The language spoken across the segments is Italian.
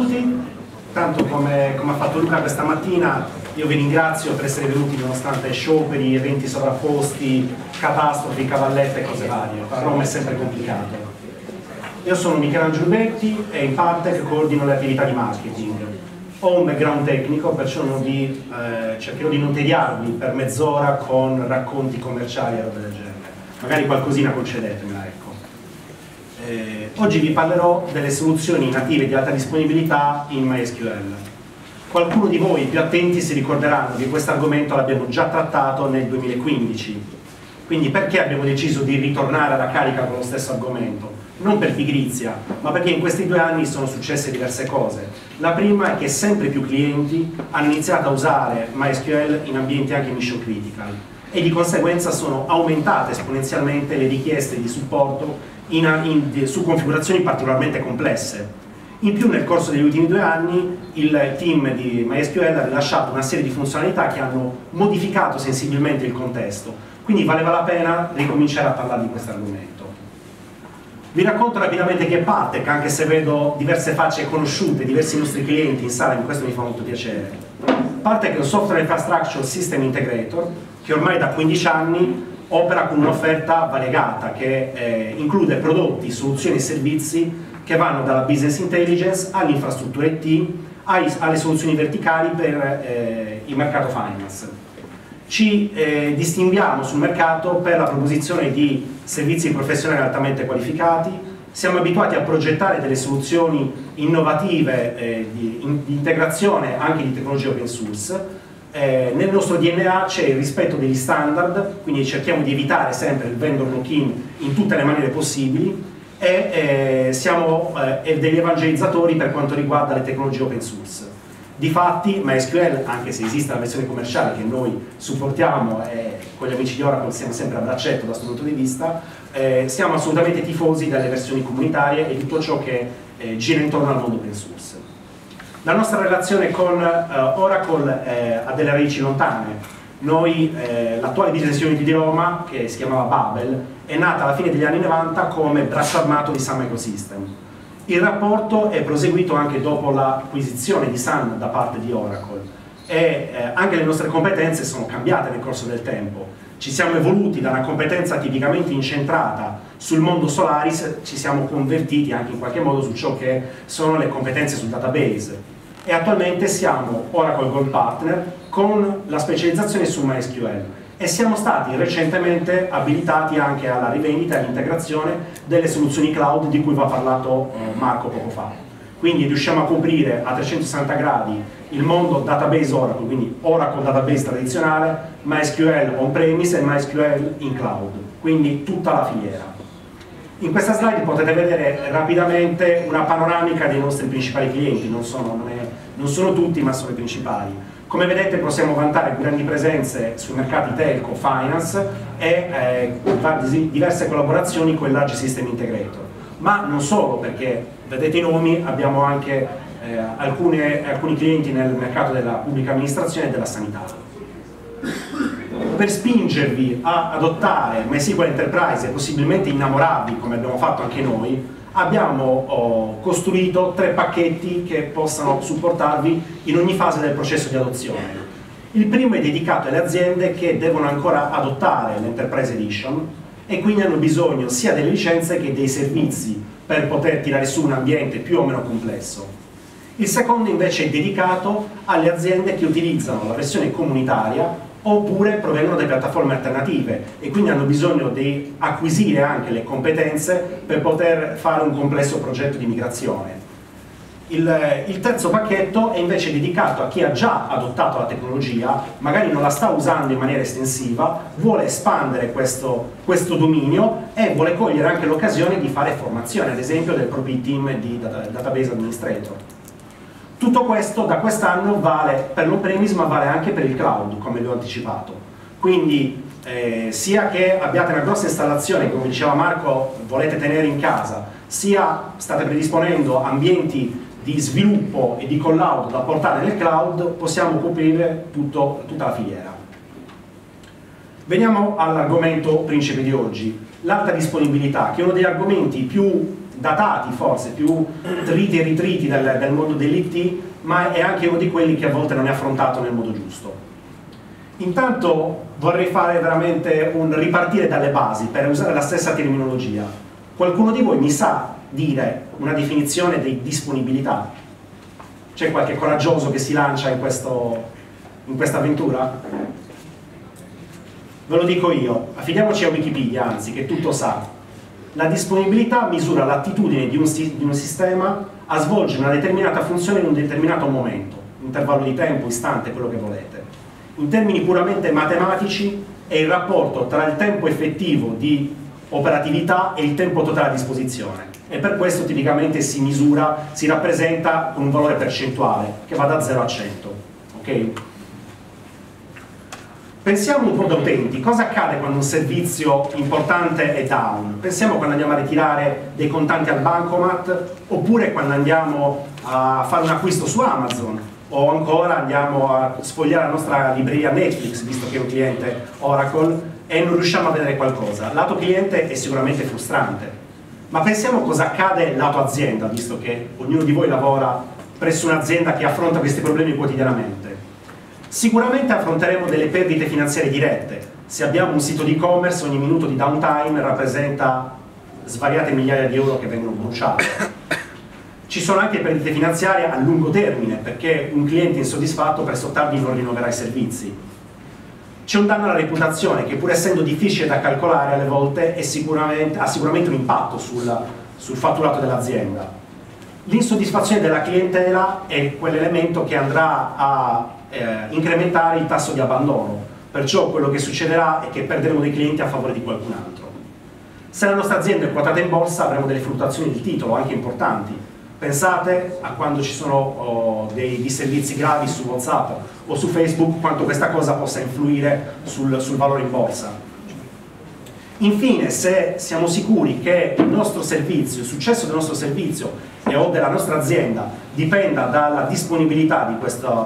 tutti, tanto come ha fatto Luca questa mattina, io vi ringrazio per essere venuti nonostante scioperi, eventi sovrapposti, catastrofi, cavallette e cose varie. Roma è sempre complicato. Io sono Michelangelo Betti e in parte coordino le attività di marketing. Ho un background tecnico, perciò cercherò di non tediarvi per mezz'ora con racconti commerciali e roba del genere. Magari qualcosina concedetemela, ecco. Oggi vi parlerò delle soluzioni native di alta disponibilità in MySQL. Qualcuno di voi più attenti si ricorderanno che questo argomento l'abbiamo già trattato nel 2015. Quindi perché abbiamo deciso di ritornare alla carica con lo stesso argomento? Non per pigrizia, ma perché in questi 2 anni sono successe diverse cose. La prima è che sempre più clienti hanno iniziato a usare MySQL in ambienti anche mission critical e di conseguenza sono aumentate esponenzialmente le richieste di supporto su configurazioni particolarmente complesse. In più, nel corso degli ultimi 2 anni il team di MySQL ha rilasciato una serie di funzionalità che hanno modificato sensibilmente il contesto, quindi valeva la pena ricominciare a parlare di questo argomento. Vi racconto rapidamente che è Partec, anche se vedo diverse facce conosciute, diversi nostri clienti in sala, questo mi fa molto piacere. Partec è un Software Infrastructure System Integrator che ormai da 15 anni opera con un'offerta variegata che include prodotti, soluzioni e servizi che vanno dalla business intelligence all'infrastruttura IT, alle soluzioni verticali per il mercato finance. Ci distinguiamo sul mercato per la proposizione di servizi professionali altamente qualificati, siamo abituati a progettare delle soluzioni innovative di integrazione anche di tecnologie open source. Nel nostro DNA c'è il rispetto degli standard, quindi cerchiamo di evitare sempre il vendor lock-in in tutte le maniere possibili e siamo degli evangelizzatori per quanto riguarda le tecnologie open source. Difatti MySQL, anche se esiste la versione commerciale che noi supportiamo e con gli amici di Oracle siamo sempre a braccetto da questo punto di vista, siamo assolutamente tifosi delle versioni comunitarie e di tutto ciò che gira intorno al mondo open source. La nostra relazione con Oracle ha delle radici lontane. L'attuale business unit di Roma, che si chiamava Babel, è nata alla fine degli anni 90 come braccio armato di Sun Microsystem. Il rapporto è proseguito anche dopo l'acquisizione di Sun da parte di Oracle e anche le nostre competenze sono cambiate nel corso del tempo. Ci siamo evoluti da una competenza tipicamente incentrata sul mondo Solaris, ci siamo convertiti anche in qualche modo su ciò che sono le competenze sul database e attualmente siamo Oracle Gold Partner con la specializzazione su MySQL e siamo stati recentemente abilitati anche alla rivendita e all'integrazione delle soluzioni cloud di cui vi ha parlato Marco poco fa. Quindi riusciamo a coprire a 360 gradi il mondo database Oracle, quindi Oracle database tradizionale, MySQL on-premise e MySQL in cloud, quindi tutta la filiera. In questa slide potete vedere rapidamente una panoramica dei nostri principali clienti, non sono tutti ma sono i principali. Come vedete possiamo vantare grandi presenze sui mercati telco, finance e diverse collaborazioni con il Large System Integrator. Ma non solo, perché vedete i nomi, abbiamo anche alcuni clienti nel mercato della pubblica amministrazione e della sanità. Per spingervi a adottare MySQL Enterprise e possibilmente innamorarvi, come abbiamo fatto anche noi, abbiamo costruito 3 pacchetti che possano supportarvi in ogni fase del processo di adozione. Il primo è dedicato alle aziende che devono ancora adottare l'Enterprise Edition e quindi hanno bisogno sia delle licenze che dei servizi per poter tirare su un ambiente più o meno complesso. Il secondo invece è dedicato alle aziende che utilizzano la versione comunitaria oppure provengono da piattaforme alternative e quindi hanno bisogno di acquisire anche le competenze per poter fare un complesso progetto di migrazione. Il terzo pacchetto è invece dedicato a chi ha già adottato la tecnologia, magari non la sta usando in maniera estensiva, vuole espandere questo dominio e vuole cogliere anche l'occasione di fare formazione, ad esempio del proprio team di database administrator. Tutto questo da quest'anno vale per l'on-premise ma vale anche per il cloud, come vi ho anticipato. Quindi sia che abbiate una grossa installazione, come diceva Marco, volete tenere in casa, sia state predisponendo ambienti di sviluppo e di call-out da portare nel cloud, possiamo coprire tutta la filiera. Veniamo all'argomento principe di oggi, l'alta disponibilità, che è uno degli argomenti più datati forse, più triti e ritriti del mondo dell'IT, ma è anche uno di quelli che a volte non è affrontato nel modo giusto. Intanto vorrei fare veramente un ripartire dalle basi per usare la stessa terminologia. Qualcuno di voi mi sa dire una definizione di disponibilità? C'è qualche coraggioso che si lancia in questa avventura? Ve lo dico io, affidiamoci a Wikipedia, anzi, che tutto sa. La disponibilità misura l'attitudine di un sistema a svolgere una determinata funzione in un determinato momento, intervallo di tempo, istante, quello che volete. In termini puramente matematici è il rapporto tra il tempo effettivo di operatività e il tempo totale a disposizione, e per questo tipicamente si misura, si rappresenta con un valore percentuale che va da 0 a 100. Ok? Pensiamo un po' da utenti, cosa accade quando un servizio importante è down? Pensiamo quando andiamo a ritirare dei contanti al bancomat, oppure quando andiamo a fare un acquisto su Amazon, o ancora andiamo a sfogliare la nostra libreria Netflix, visto che è un cliente Oracle, e non riusciamo a vedere qualcosa. Lato cliente è sicuramente frustrante, ma pensiamo cosa accade lato azienda, visto che ognuno di voi lavora presso un'azienda che affronta questi problemi quotidianamente. Sicuramente affronteremo delle perdite finanziarie dirette. Se abbiamo un sito di e-commerce, ogni minuto di downtime rappresenta svariate migliaia di euro che vengono bruciati. Ci sono anche perdite finanziarie a lungo termine, perché un cliente insoddisfatto presto o tardi non rinnoverà i servizi. C'è un danno alla reputazione che, pur essendo difficile da calcolare alle volte, ha sicuramente un impatto sul fatturato dell'azienda. L'insoddisfazione della clientela è quell'elemento che andrà a incrementare il tasso di abbandono, perciò quello che succederà è che perderemo dei clienti a favore di qualcun altro. Se la nostra azienda è quotata in borsa avremo delle fluttuazioni di titolo anche importanti. Pensate a quando ci sono dei disservizi gravi su WhatsApp o su Facebook, quanto questa cosa possa influire sul valore in borsa. Infine, se siamo sicuri che il nostro servizio, il successo del nostro servizio o della nostra azienda dipenda dalla disponibilità di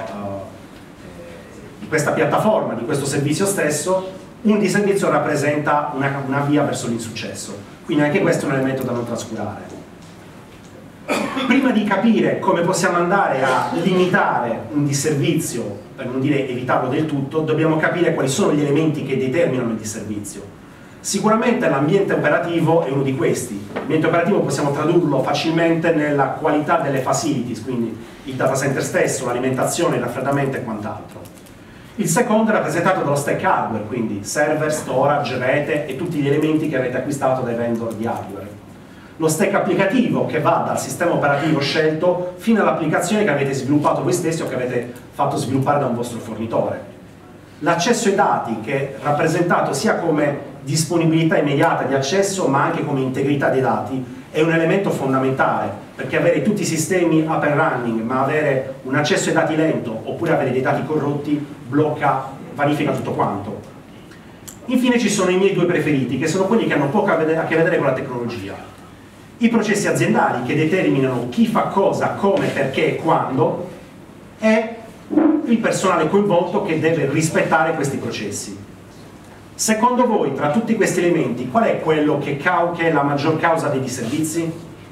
questa piattaforma, di questo servizio stesso, un disservizio rappresenta una via verso l'insuccesso. Quindi anche questo è un elemento da non trascurare. Prima di capire come possiamo andare a limitare un disservizio, per non dire evitarlo del tutto, dobbiamo capire quali sono gli elementi che determinano il disservizio. Sicuramente l'ambiente operativo è uno di questi. L'ambiente operativo possiamo tradurlo facilmente nella qualità delle facilities, quindi il data center stesso, l'alimentazione, il raffreddamento e quant'altro. Il secondo è rappresentato dallo stack hardware, quindi server, storage, rete e tutti gli elementi che avete acquistato dai vendor di hardware. Lo stack applicativo, che va dal sistema operativo scelto fino all'applicazione che avete sviluppato voi stessi o che avete fatto sviluppare da un vostro fornitore. L'accesso ai dati, che è rappresentato sia come disponibilità immediata di accesso ma anche come integrità dei dati, è un elemento fondamentale, perché avere tutti i sistemi up and running ma avere un accesso ai dati lento oppure avere dei dati corrotti vanifica tutto quanto. Infine ci sono i miei due preferiti, che sono quelli che hanno poco a che vedere con la tecnologia. I processi aziendali, che determinano chi fa cosa, come, perché e quando, e il personale coinvolto che deve rispettare questi processi. Secondo voi, tra tutti questi elementi, qual è quello che è la maggior causa dei disservizi?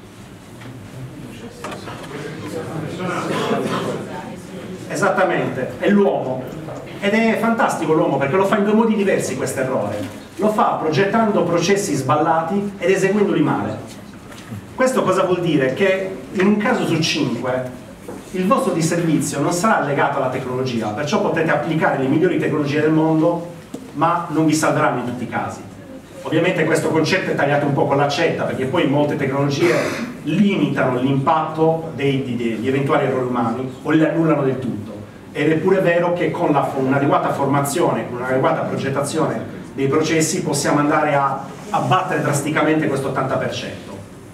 Esattamente, è l'uomo. Ed è fantastico l'uomo, perché lo fa in due modi diversi questo errore. Lo fa progettando processi sballati ed eseguendoli male. Questo cosa vuol dire? Che in un caso su 5 il vostro disservizio non sarà legato alla tecnologia, perciò potete applicare le migliori tecnologie del mondo, ma non vi salveranno in tutti i casi. Ovviamente questo concetto è tagliato un po' con l'accetta, perché poi molte tecnologie limitano l'impatto di eventuali errori umani o li annullano del tutto. Ed è pure vero che con un'adeguata formazione, con un'adeguata progettazione dei processi possiamo andare a abbattere drasticamente questo 80%.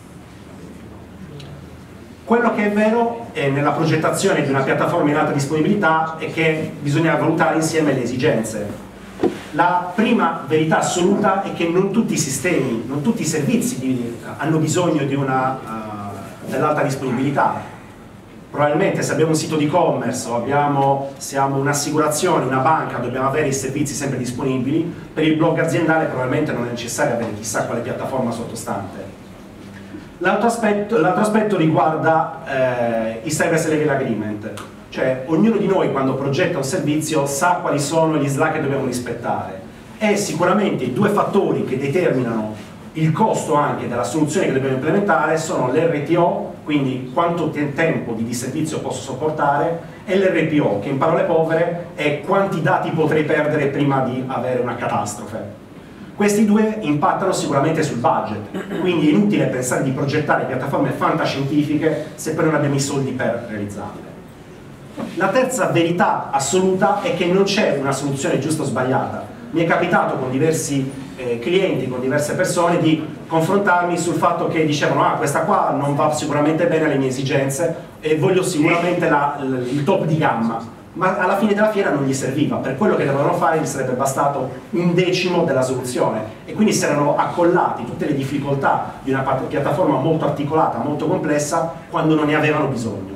Quello che è vero nella progettazione di una piattaforma in alta disponibilità è che bisogna valutare insieme le esigenze. La prima verità assoluta è che non tutti i sistemi, non tutti i servizi hanno bisogno dell'alta disponibilità. Probabilmente se abbiamo un sito di e-commerce o siamo un'assicurazione, una banca, dobbiamo avere i servizi sempre disponibili. Per il blog aziendale probabilmente non è necessario avere chissà quale piattaforma sottostante. L'altro aspetto riguarda i Service Level Agreement, cioè ognuno di noi quando progetta un servizio sa quali sono gli SLA che dobbiamo rispettare, e sicuramente i due fattori che determinano il costo anche della soluzione che dobbiamo implementare sono l'RTO, quindi quanto tempo di disservizio posso sopportare, e l'RPO, che in parole povere è quanti dati potrei perdere prima di avere una catastrofe. Questi due impattano sicuramente sul budget, quindi è inutile pensare di progettare piattaforme fantascientifiche se poi non abbiamo i soldi per realizzarle. La terza verità assoluta è che non c'è una soluzione giusta o sbagliata. Mi è capitato con diversi clienti, con diverse persone, di confrontarmi sul fatto che dicevano questa qua non va sicuramente bene alle mie esigenze e voglio sicuramente il top di gamma, ma alla fine della fiera non gli serviva. Per quello che dovevano fare gli sarebbe bastato 1/10 della soluzione, e quindi si erano accollati tutte le difficoltà di una piattaforma molto articolata, molto complessa, quando non ne avevano bisogno.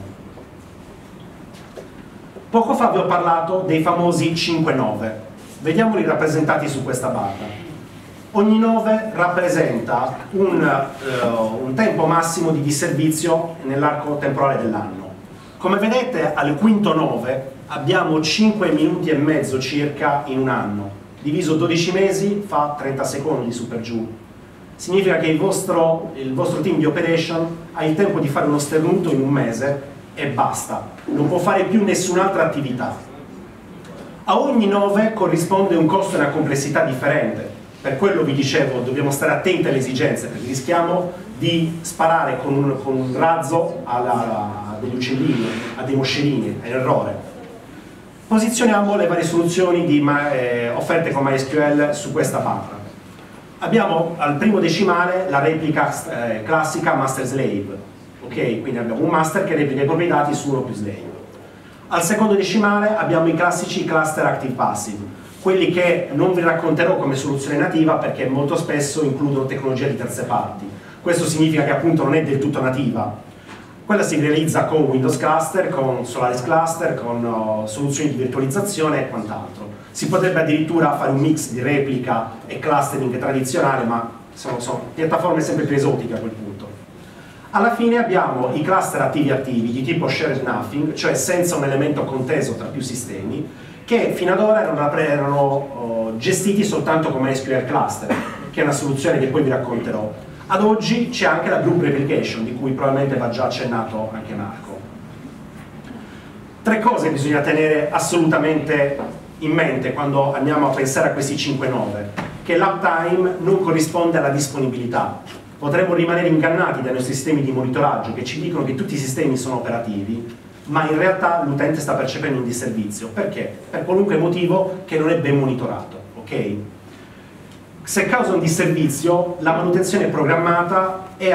Poco fa vi ho parlato dei famosi 5-9, vediamoli rappresentati su questa barra. Ogni 9 rappresenta un tempo massimo di disservizio nell'arco temporale dell'anno. Come vedete, al quinto 9 abbiamo 5 minuti e mezzo circa in un anno, diviso 12 mesi fa 30 secondi su per giù. Significa che il vostro team di operation ha il tempo di fare uno sternuto in un mese e basta, non può fare più nessun'altra attività. A ogni 9 corrisponde un costo e una complessità differente. Per quello vi dicevo, dobbiamo stare attenti alle esigenze, perché rischiamo di sparare con un razzo a degli uccellini, a dei moscerini, è un errore. Posizioniamo le varie soluzioni offerte con MySQL su questa barra. Abbiamo al primo decimale la replica classica master-slave, ok? Quindi abbiamo un master che replica i propri dati su uno più slave. Al secondo decimale abbiamo i classici cluster active-passive, quelli che non vi racconterò come soluzione nativa perché molto spesso includono tecnologia di terze parti. Questo significa che appunto non è del tutto nativa. Quella si realizza con Windows Cluster, con Solaris Cluster, con soluzioni di virtualizzazione e quant'altro. Si potrebbe addirittura fare un mix di replica e clustering tradizionale, ma sono piattaforme sempre più esotiche a quel punto. Alla fine abbiamo i cluster attivi di tipo shared nothing, cioè senza un elemento conteso tra più sistemi, che fino ad ora erano gestiti soltanto come MySQL Cluster, che è una soluzione che poi vi racconterò. Ad oggi c'è anche la group replication, di cui probabilmente va già accennato anche Marco. 3 cose bisogna tenere assolutamente in mente quando andiamo a pensare a questi 5-9, che l'uptime non corrisponde alla disponibilità. Potremmo rimanere ingannati dai nostri sistemi di monitoraggio che ci dicono che tutti i sistemi sono operativi, ma in realtà l'utente sta percependo un disservizio. Perché? Per qualunque motivo che non è ben monitorato, ok? Se causa un disservizio, la manutenzione programmata è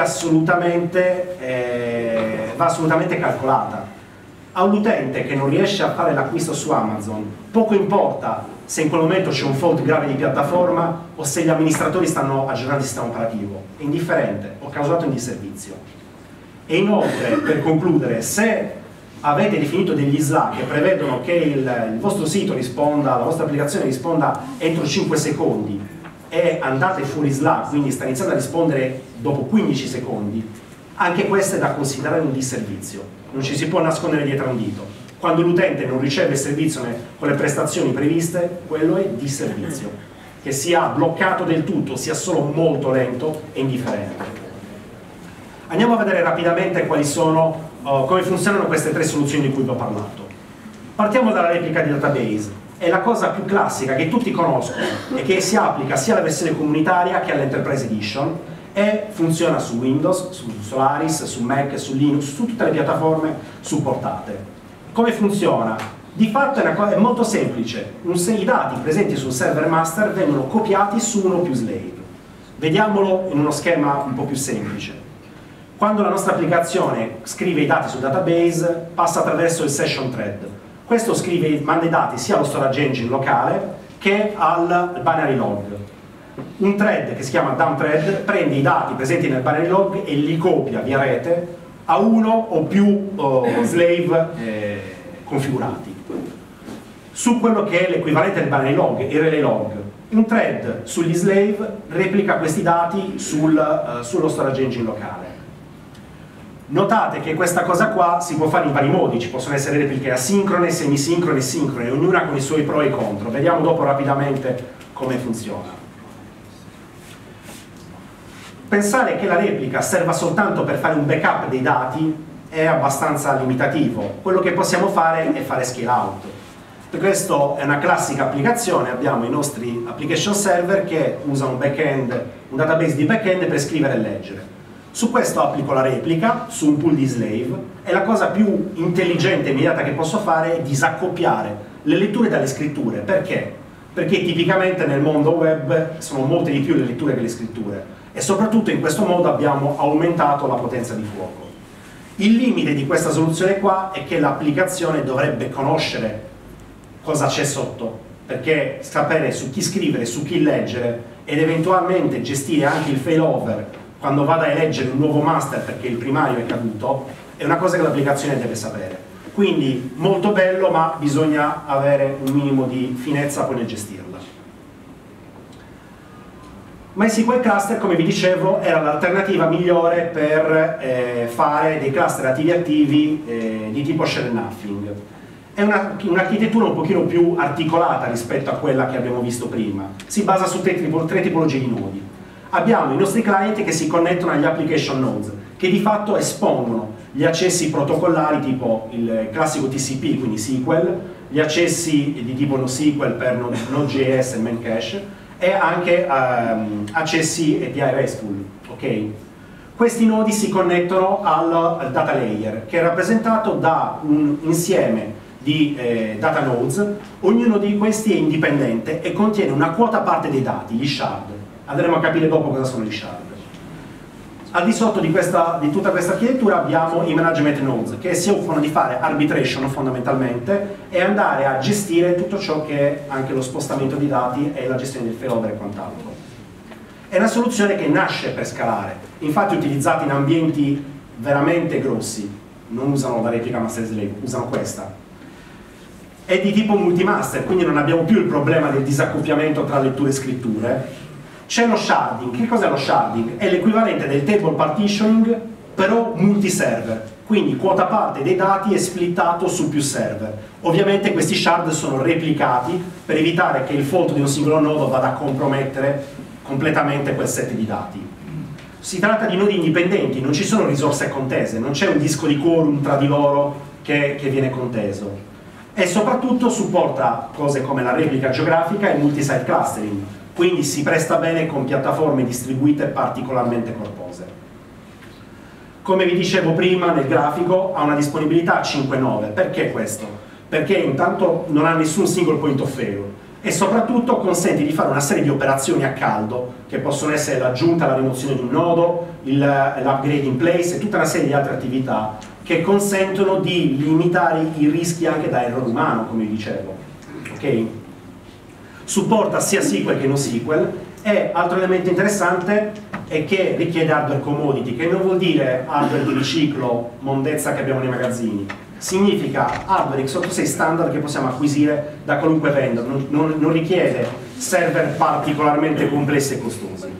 va assolutamente calcolata. A un utente che non riesce a fare l'acquisto su Amazon, poco importa se in quel momento c'è un fault grave di piattaforma o se gli amministratori stanno aggiornando il sistema operativo. È indifferente, ho causato un disservizio. E inoltre, per concludere, se avete definito degli SLA che prevedono che il vostro sito risponda, la vostra applicazione risponda entro 5 secondi e andate fuori SLA, quindi sta iniziando a rispondere dopo 15 secondi, anche questo è da considerare un disservizio, non ci si può nascondere dietro a un dito. Quando l'utente non riceve il servizio con le prestazioni previste, quello è disservizio. Che sia bloccato del tutto, sia solo molto lento e indifferente. Andiamo a vedere rapidamente come funzionano queste 3 soluzioni di cui vi ho parlato. Partiamo dalla replica di database. È la cosa più classica che tutti conoscono e che si applica sia alla versione comunitaria che all'Enterprise Edition e funziona su Windows, su Solaris, su Mac, su Linux, su tutte le piattaforme supportate. Come funziona? Di fatto è molto semplice. I dati presenti sul server master vengono copiati su uno più slave. Vediamolo in uno schema un po' più semplice. Quando la nostra applicazione scrive i dati sul database, passa attraverso il session thread. Questo manda i dati sia allo storage engine locale che al binary log. Un thread che si chiama dump thread prende i dati presenti nel binary log e li copia via rete a uno o più slave configurati. Su quello che è l'equivalente del binary log, il relay log, un thread sugli slave replica questi dati sullo storage engine locale. Notate che questa cosa qua si può fare in vari modi, ci possono essere repliche asincrone, semisincrone e sincrone, ognuna con i suoi pro e contro. Vediamo dopo rapidamente come funziona. Pensare che la replica serva soltanto per fare un backup dei dati è abbastanza limitativo. Quello che possiamo fare è fare scale out. Questo è una classica applicazione, abbiamo i nostri application server che usano un database di backend per scrivere e leggere. Su questo applico la replica su un pool di slave e la cosa più intelligente e immediata che posso fare è disaccoppiare le letture dalle scritture. Perché? Perché tipicamente nel mondo web sono molte di più le letture che le scritture e soprattutto in questo modo abbiamo aumentato la potenza di fuoco. Il limite di questa soluzione qua è che l'applicazione dovrebbe conoscere cosa c'è sotto, perché sapere su chi scrivere, su chi leggere ed eventualmente gestire anche il failover quando vada a eleggere un nuovo master perché il primario è caduto è una cosa che l'applicazione deve sapere. Quindi molto bello, ma bisogna avere un minimo di finezza poi nel gestirla. MySQL Cluster, come vi dicevo, era l'alternativa migliore per fare dei cluster attivi di tipo share nothing. È un'architettura un pochino più articolata rispetto a quella che abbiamo visto prima. Si basa su tre tipologie di nodi. Abbiamo i nostri client che si connettono agli application nodes, che di fatto espongono gli accessi protocollari tipo il classico TCP, quindi SQL, gli accessi di tipo NoSQL per Node.js e Memcache, e anche accessi API RESTful. Okay? Questi nodi si connettono al data layer, che è rappresentato da un insieme di data nodes. Ognuno di questi è indipendente e contiene una quota parte dei dati, gli shard. Andremo a capire dopo cosa sono gli shard. Al di sotto di tutta questa architettura abbiamo i management nodes, che si occupano di fare arbitration fondamentalmente e andare a gestire tutto ciò che è anche lo spostamento di dati e la gestione del failover e quant'altro. È una soluzione che nasce per scalare, infatti utilizzata in ambienti veramente grossi, non usano la replica master slave, usano questa. È di tipo multimaster, quindi non abbiamo più il problema del disaccoppiamento tra letture e scritture. C'è lo sharding. Che cos'è lo sharding? È l'equivalente del table partitioning, però multiserver. Quindi quota parte dei dati è splittato su più server. Ovviamente questi shard sono replicati per evitare che il fault di un singolo nodo vada a compromettere completamente quel set di dati. Si tratta di nodi indipendenti, non ci sono risorse contese, non c'è un disco di quorum tra di loro che viene conteso. E soprattutto supporta cose come la replica geografica e il multi-site clustering. Quindi si presta bene con piattaforme distribuite particolarmente corpose. Come vi dicevo prima nel grafico, ha una disponibilità 5.9. Perché questo? Perché intanto non ha nessun single point of failure e soprattutto consente di fare una serie di operazioni a caldo, che possono essere l'aggiunta e la rimozione di un nodo, l'upgrade in place e tutta una serie di altre attività che consentono di limitare i rischi anche da errore umano, come vi dicevo. Okay? Supporta sia SQL che NoSQL e altro elemento interessante è che richiede hardware commodity, che non vuol dire hardware di riciclo, mondezza che abbiamo nei magazzini, significa hardware x86 standard che possiamo acquisire da qualunque vendor, non richiede server particolarmente complessi e costosi.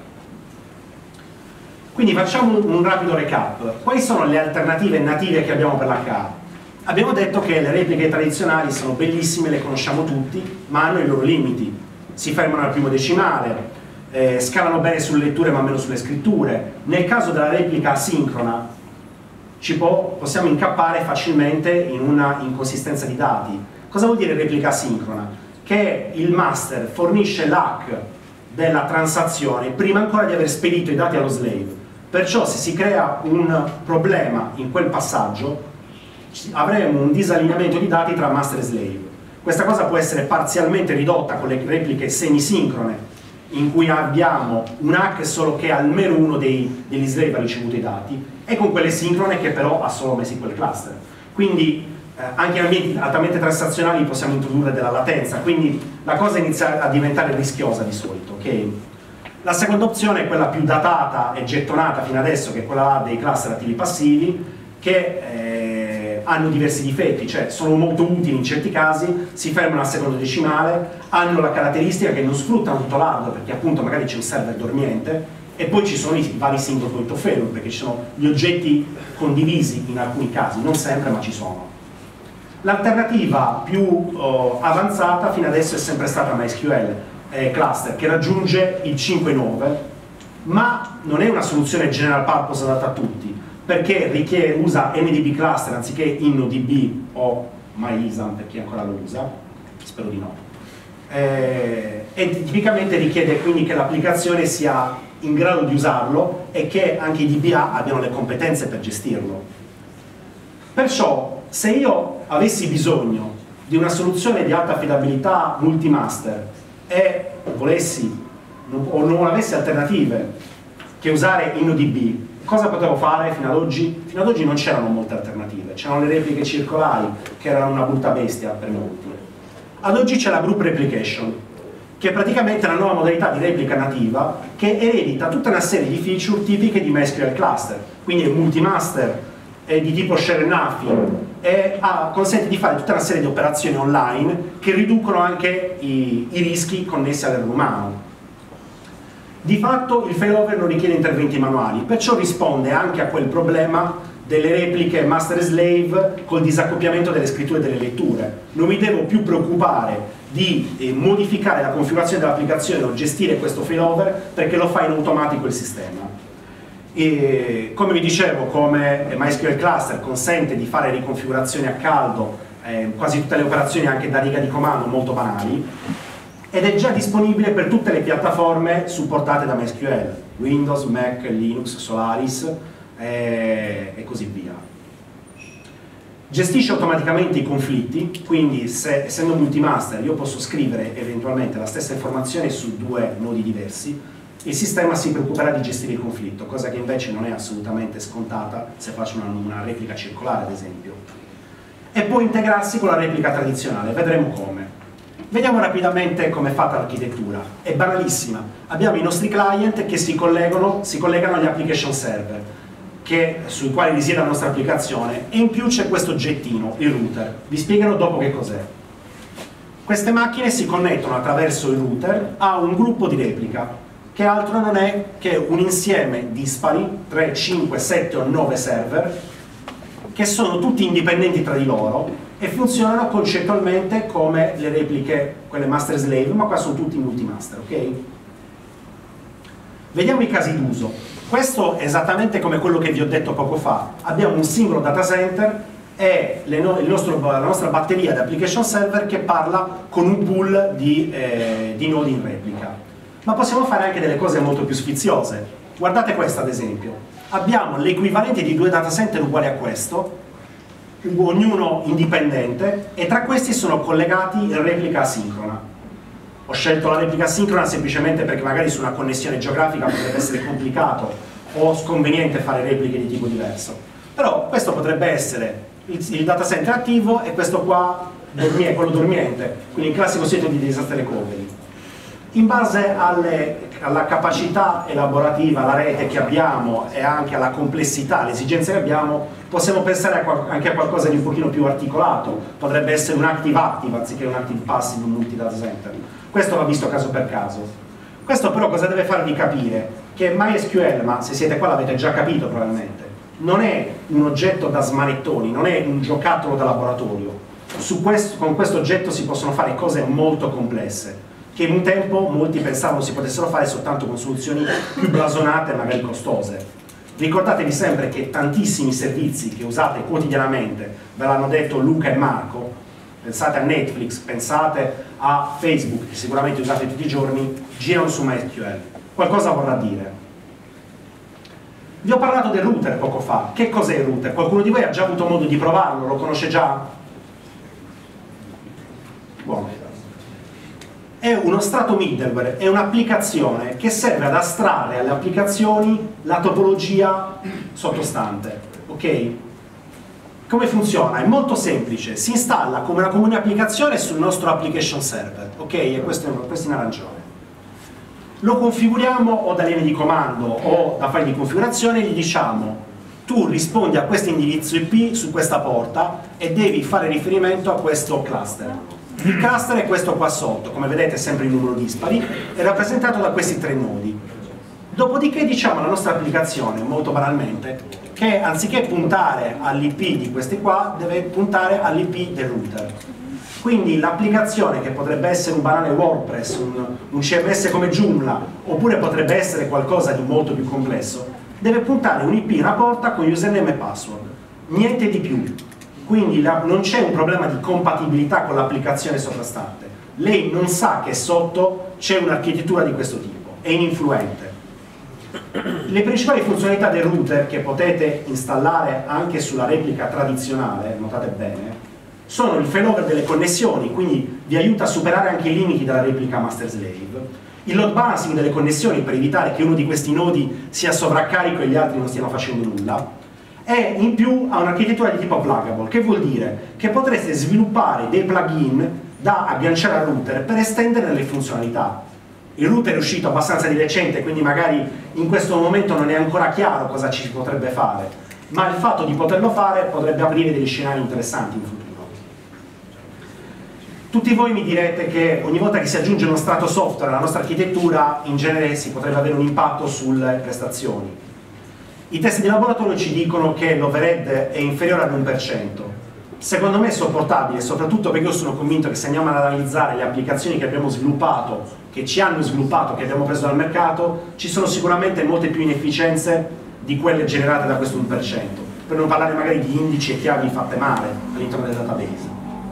Quindi facciamo un rapido recap. Quali sono le alternative native che abbiamo per l'HA? Abbiamo detto che le repliche tradizionali sono bellissime, le conosciamo tutti, ma hanno i loro limiti. Si fermano al primo decimale, scalano bene sulle letture ma meno sulle scritture. Nel caso della replica asincrona possiamo incappare facilmente in una inconsistenza di dati. Cosa vuol dire replica asincrona? Che il master fornisce l'hack della transazione prima ancora di aver spedito i dati allo slave. Perciò se si crea un problema in quel passaggio avremo un disallineamento di dati tra master e slave. Questa cosa può essere parzialmente ridotta con le repliche semisincrone, in cui abbiamo un hack solo che almeno uno degli slave ha ricevuto i dati, e con quelle sincrone che però ha solo MySQL cluster. Quindi anche in ambienti altamente transazionali possiamo introdurre della latenza, quindi la cosa inizia a diventare rischiosa di solito. Okay? La seconda opzione è quella più datata e gettonata fino adesso, che è quella dei cluster attivi passivi, che hanno diversi difetti, cioè sono molto utili in certi casi, si fermano al secondo decimale, hanno la caratteristica che non sfruttano tutto l'hardware, perché appunto magari c'è un server dormiente E poi ci sono i vari single point of failure, perché ci sono gli oggetti condivisi in alcuni casi, non sempre, ma ci sono. L'alternativa più avanzata fino adesso è sempre stata MySQL Cluster, che raggiunge il 5.9, ma non è una soluzione general purpose adatta a tutti, perché usa NDB Cluster anziché InnoDB o MyISAM per chi ancora lo usa, spero di no. E tipicamente richiede quindi che l'applicazione sia in grado di usarlo e che anche i DBA abbiano le competenze per gestirlo. Perciò, se io avessi bisogno di una soluzione di alta affidabilità multimaster e volessi o non avessi alternative che usare InnoDB, cosa potevo fare fino ad oggi? Fino ad oggi non c'erano molte alternative, c'erano le repliche circolari che erano una brutta bestia per molti. Ad oggi c'è la Group Replication, che è praticamente la nuova modalità di replica nativa che eredita tutta una serie di feature tipiche di MySQL Cluster, quindi è multimaster, è di tipo share and nothing e consente di fare tutta una serie di operazioni online che riducono anche i rischi connessi all'errore umano. Di fatto il failover non richiede interventi manuali, perciò risponde anche a quel problema delle repliche master e slave col disaccoppiamento delle scritture e delle letture. Non mi devo più preoccupare di modificare la configurazione dell'applicazione o gestire questo failover perché lo fa in automatico il sistema. E, come vi dicevo, come MySQL Cluster consente di fare riconfigurazioni a caldo, quasi tutte le operazioni anche da riga di comando molto banali, ed è già disponibile per tutte le piattaforme supportate da MySQL, Windows, Mac, Linux, Solaris e così via. Gestisce automaticamente i conflitti, quindi essendo multimaster io posso scrivere eventualmente la stessa informazione su due nodi diversi, il sistema si preoccuperà di gestire il conflitto, cosa che invece non è assolutamente scontata se faccio una replica circolare ad esempio. E può integrarsi con la replica tradizionale, vedremo come. Vediamo rapidamente come è fatta l'architettura, è banalissima. Abbiamo i nostri client che si collegano agli application server, sui quali risiede la nostra applicazione, e in più c'è questo oggettino, il router. Vi spiegherò dopo che cos'è. Queste macchine si connettono attraverso il router a un gruppo di replica, che altro non è che un insieme dispari, 3, 5, 7 o 9 server, che sono tutti indipendenti tra di loro e funzionano concettualmente come le repliche, quelle master slave, ma qua sono tutti multimaster, ok? Vediamo i casi d'uso. Questo è esattamente come quello che vi ho detto poco fa. Abbiamo un singolo data center e la nostra batteria di application server che parla con un pool di nodi in replica. Ma possiamo fare anche delle cose molto più sfiziose. Guardate questa ad esempio. Abbiamo l'equivalente di due data center uguali a questo, ognuno indipendente, e tra questi sono collegati in replica asincrona. Ho scelto la replica asincrona semplicemente perché magari su una connessione geografica potrebbe essere complicato o sconveniente fare repliche di tipo diverso. Però questo potrebbe essere il data center attivo e questo qua è quello dormiente, quindi il classico sito di disaster recovery. In base alla capacità elaborativa, alla rete che abbiamo e anche alla complessità, alle esigenze che abbiamo, possiamo pensare anche a qualcosa di un pochino più articolato. Potrebbe essere un active-active anziché un active-passive multi-data center. Questo va visto caso per caso. Questo però cosa deve farvi capire? Che MySQL, ma se siete qua l'avete già capito probabilmente, non è un oggetto da smanettoni, non è un giocattolo da laboratorio. Con questo oggetto si possono fare cose molto complesse, che in un tempo molti pensavano si potessero fare soltanto con soluzioni più blasonate e magari costose. Ricordatevi sempre che tantissimi servizi che usate quotidianamente, ve l'hanno detto Luca e Marco, pensate a Netflix, pensate a Facebook, che sicuramente usate tutti i giorni, girano su MySQL. Qualcosa vorrà dire. Vi ho parlato del router poco fa. Che cos'è il router? Qualcuno di voi ha già avuto modo di provarlo? Lo conosce già? Buono. È uno strato middleware, è un'applicazione che serve ad astrarre alle applicazioni la topologia sottostante, ok? Come funziona? È molto semplice, si installa come una comune applicazione sul nostro application server, ok? E questo in arancione. Lo configuriamo o da linee di comando o da file di configurazione, gli diciamo tu rispondi a questo indirizzo IP su questa porta e devi fare riferimento a questo cluster. Il cluster è questo qua sotto, come vedete sempre in numero dispari, è rappresentato da questi tre nodi. Dopodiché diciamo alla nostra applicazione, molto banalmente, che anziché puntare all'IP di questi qua, deve puntare all'IP del router. Quindi l'applicazione, che potrebbe essere un banale WordPress, un CMS come Joomla, oppure potrebbe essere qualcosa di molto più complesso, deve puntare un IP in una porta con username e password, niente di più. Quindi non c'è un problema di compatibilità con l'applicazione sovrastante. Lei non sa che sotto c'è un'architettura di questo tipo, è ininfluente. Le principali funzionalità del router, che potete installare anche sulla replica tradizionale, notate bene, sono il failover delle connessioni, quindi vi aiuta a superare anche i limiti della replica master-slave, il load balancing delle connessioni per evitare che uno di questi nodi sia sovraccarico e gli altri non stiano facendo nulla, e in più ha un'architettura di tipo pluggable, che vuol dire che potreste sviluppare dei plugin da agganciare al router per estendere le funzionalità. Il router è uscito abbastanza di recente, quindi magari in questo momento non è ancora chiaro cosa ci si potrebbe fare, ma il fatto di poterlo fare potrebbe aprire degli scenari interessanti in futuro. Tutti voi mi direte che ogni volta che si aggiunge uno strato software alla nostra architettura, in genere si potrebbe avere un impatto sulle prestazioni. I test di laboratorio ci dicono che l'overhead è inferiore all'1%. Secondo me è sopportabile, soprattutto perché io sono convinto che se andiamo ad analizzare le applicazioni che abbiamo sviluppato, che ci hanno sviluppato, che abbiamo preso dal mercato, ci sono sicuramente molte più inefficienze di quelle generate da questo 1%, per non parlare magari di indici e chiavi fatte male all'interno del database.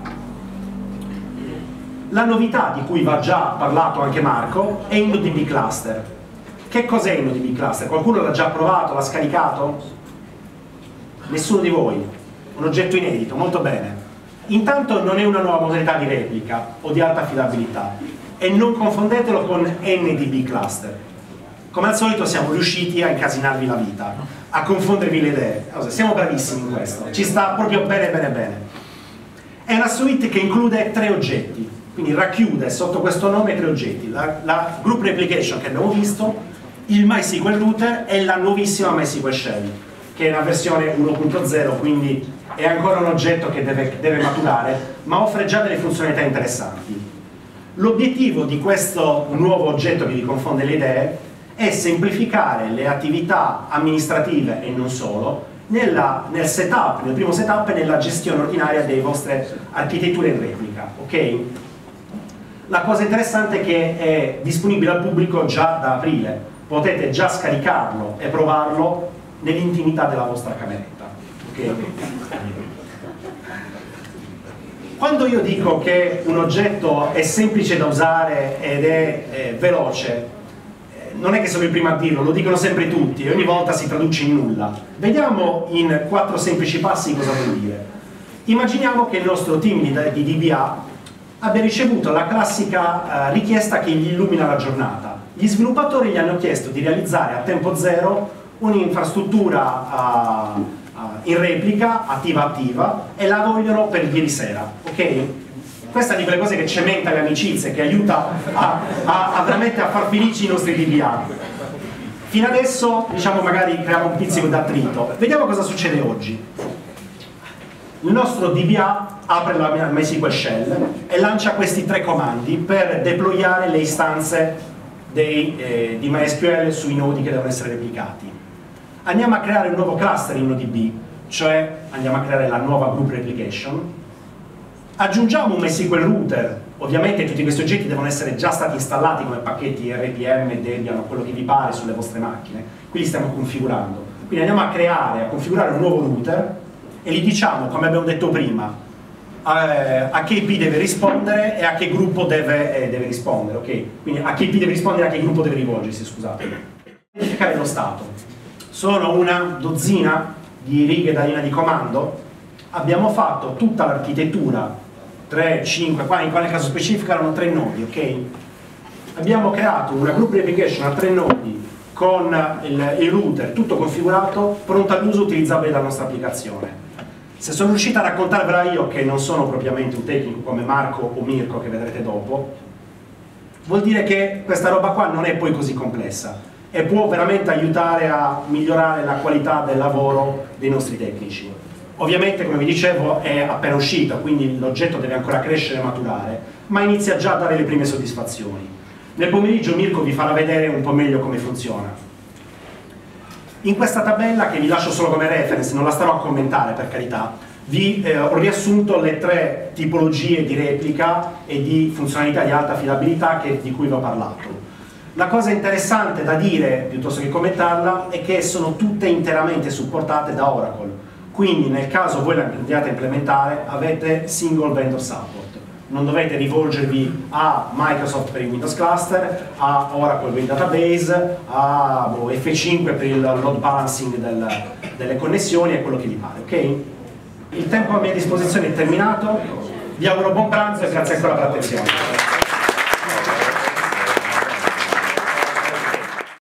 La novità di cui va già parlato anche Marco è il NoDB Cluster. Che cos'è il NoDB Cluster? Qualcuno l'ha già provato, l'ha scaricato? Nessuno di voi? Un oggetto inedito, molto bene. Intanto non è una nuova modalità di replica o di alta affidabilità, e non confondetelo con NDB Cluster. Come al solito siamo riusciti a incasinarvi la vita, a confondervi le idee. Siamo bravissimi in questo, ci sta proprio bene bene bene. È una suite che include 3 oggetti, quindi racchiude sotto questo nome 3 oggetti: la Group Replication che abbiamo visto, il MySQL Router e la nuovissima MySQL Shell, che è una versione 1.0, quindi è ancora un oggetto che deve maturare, ma offre già delle funzionalità interessanti. L'obiettivo di questo nuovo oggetto che vi confonde le idee è semplificare le attività amministrative e non solo nel primo setup e nella gestione ordinaria delle vostre architetture in replica, ok? La cosa interessante è che è disponibile al pubblico già da aprile, potete già scaricarlo e provarlo nell'intimità della vostra cameretta, ok? Quando io dico che un oggetto è semplice da usare ed è veloce, non è che sono il primo a dirlo, lo dicono sempre tutti e ogni volta si traduce in nulla. Vediamo in 4 semplici passi cosa vuol dire. Immaginiamo che il nostro team di DBA abbia ricevuto la classica richiesta che gli illumina la giornata. Gli sviluppatori gli hanno chiesto di realizzare a tempo zero un'infrastruttura in replica, attiva, e la vogliono per ieri sera, ok? Questa è di quelle cose che cementa le amicizie, che aiuta veramente a far felici i nostri DBA. Fino adesso, diciamo, magari creiamo un pizzico d'attrito. Vediamo cosa succede oggi. Il nostro DBA apre la MySQL Shell e lancia questi 3 comandi per deployare le istanze di MySQL sui nodi che devono essere replicati. Andiamo a creare un nuovo cluster in NoDB, cioè andiamo a creare la nuova Group Replication. Aggiungiamo un MySQL Router, ovviamente tutti questi oggetti devono essere già stati installati come pacchetti RPM, Debian o quello che vi pare sulle vostre macchine, qui li stiamo configurando. Quindi andiamo a configurare un nuovo router e gli diciamo, come abbiamo detto prima, a che IP deve rispondere e a che gruppo deve rispondere, ok? Quindi a che IP deve rispondere e a che gruppo deve rivolgersi, scusate. Identificare lo stato. Sono una dozzina di righe da linea di comando. Abbiamo fatto tutta l'architettura, 3, 5, qua in quale caso specifico erano 3 nodi, ok? Abbiamo creato una group replication a 3 nodi con il router tutto configurato, pronto all'uso, utilizzabile dalla nostra applicazione. Se sono riuscito a raccontarvela io, che non sono propriamente un tecnico come Marco o Mirko che vedrete dopo, vuol dire che questa roba qua non è poi così complessa e può veramente aiutare a migliorare la qualità del lavoro dei nostri tecnici. Ovviamente, come vi dicevo, è appena uscito, quindi l'oggetto deve ancora crescere e maturare, ma inizia già a dare le prime soddisfazioni. Nel pomeriggio Mirko vi farà vedere un po' meglio come funziona. In questa tabella, che vi lascio solo come reference, non la starò a commentare per carità, ho riassunto le 3 tipologie di replica e di funzionalità di alta affidabilità di cui vi ho parlato. La cosa interessante da dire, piuttosto che commentarla, è che sono tutte interamente supportate da Oracle. Quindi nel caso voi la andiate a implementare, avete single vendor support. Non dovete rivolgervi a Microsoft per il Windows Cluster, a Oracle per il database, a F5 per il load balancing delle connessioni e quello che vi pare, ok? Il tempo a mia disposizione è terminato, vi auguro buon pranzo e grazie ancora per l'attenzione.